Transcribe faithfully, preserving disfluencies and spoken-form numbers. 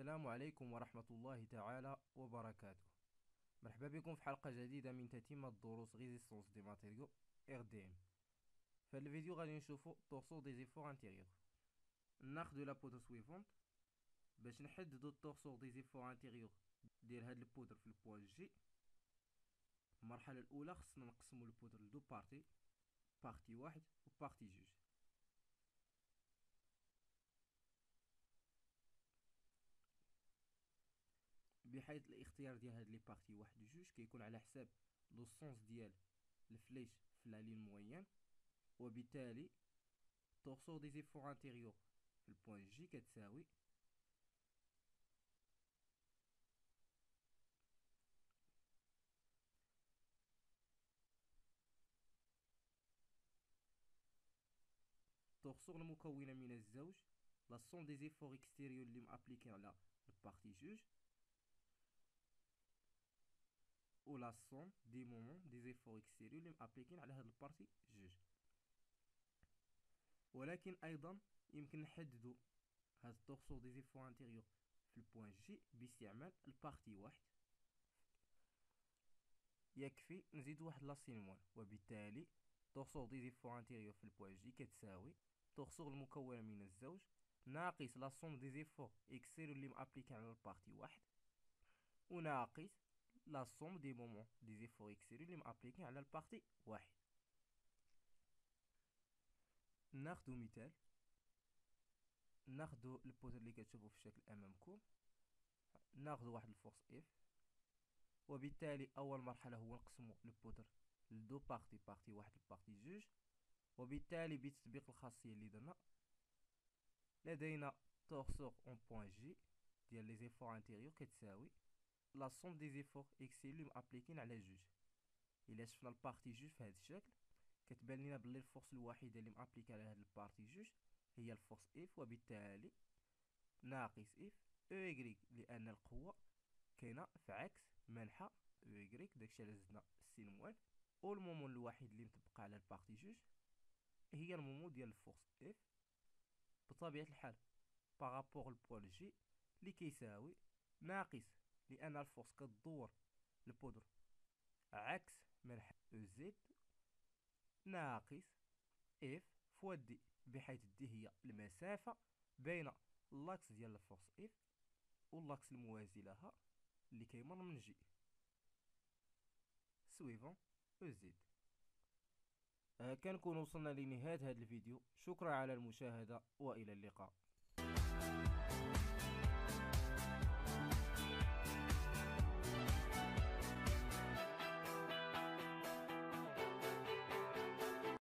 السلام عليكم ورحمة الله تعالى وبركاته. مرحبا بكم في حلقة جديدة من تتمة دروس ريزيستونس دي ماتيريو ار دي ام. في هذا الفيديو غادي نشوفو طورسو دي زيفور انتيريور. ناخدو لا بودر سويفونت باش نحددو الطورسو دي زيفور انتيريور ديال هاد البودر في البوان جي. المرحلة الأولى خصنا نقسمو البودر لدو بارتي، بارتي واحد و بارتي جوج. بحيث الاختيار ديال هاد لي بارتي واحد و جوج كيكون على حساب لو سونس ديال الفليش في لا لين موين، وبالتالي طورسو دي زيفور انتيريور في البوان جي كتساوي طورسو المكونة من الزوج لا سون دي زيفور اكستيريور اللي مابليكي على البارتي جوج، و لا سون دي مومون دي زيفور اكستيريور اللي مابليكين على هاد البارتي جوج. ولكن ايضا يمكن نحددو هاد الطورسو دي زيفور انتيريور في البوان جي باستعمال البارتي واحد. يكفي نزيد واحد لاسينمون، وبالتالي طورسو دي زيفور انتيريور في البوان جي كتساوي طورسو المكونة من الزوج ناقص لا سوم دي زيفور اكستيريور اللي مابليكي على البارتي واحد، وناقص لا سوم دي مومون دي زيفور اكستيريور اللي مابليكي على البارتي واحد. ناخدو مثال، ناخدو البودر اللي كتشوفو في الشكل امامكم، ناخدو واحد الفورس اف، وبالتالي اول مرحله هو نقسمو البودر لدو بارتي، بارتي واحد وبارتي جوج. وبالتالي بتطبيق الخاصيه اللي درنا لدينا طورسور اون بوان جي ديال لي زيفور انتيريور كتساوي لا سوم دي زيفور اكسيل اللي مابليكين على جوج. الا شفنا البارتي جوج في هذا الشكل كتبان لينا بلي الفورس الوحيده اللي مابليكي على هاد البارتي جوج هي الفورس اف، وبالتالي ناقص اف او ايغريك، لان القوه كاينه في عكس منحى او ايغريك، داكشي علاش زدنا السينموال. و المومون الوحيد اللي مطبقه على البارتي جوج هي المومون ديال الفورس اف بطبيعه الحال بارابور البوان جي اللي كيساوي ناقص، لان الفورس كتدور البودر عكس منحى او زد، ناقص اف فوا دي، بحيث دي هي المسافه بين اللاكس ديال الفورس اف واللاكس الموازي لها اللي كيمر من جي سويفون او زد. آه كنكون وصلنا لنهاية هذا الفيديو. شكرا على المشاهدة وإلى اللقاء.